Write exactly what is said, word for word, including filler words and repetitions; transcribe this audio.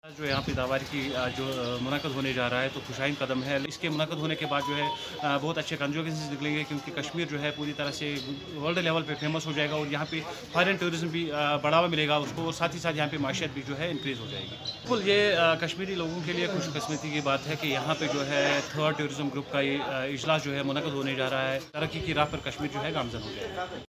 जो यहाँ पे दावारी की अ, जो मुनक़द होने जा रहा है तो खुशाइन कदम है। इसके मुनक़द होने के बाद जो है अ, बहुत अच्छे कन्वर्जेंसेस निकलेंगे क्योंकि कश्मीर जो है पूरी तरह से वर्ल्ड लेवल पे फ़ेमस हो जाएगा और यहाँ पे फ़ॉरेन टूरिज़्म भी अ, बढ़ावा मिलेगा उसको और साथ ही साथ यहाँ पे माशियत भी जो है इंक्रीज़ हो जाएगी। बिल्कुल ये अ, कश्मीरी लोगों के लिए खुशकिस्मती की बात है कि यहाँ पे जो है थर्ड टूरिज़्म ग्रुप का ये अ, इजलास जो है मुनक़द होने जा रहा है। तरक्की की राह पर कश्मीर जो है गामज़न हो जाएगा।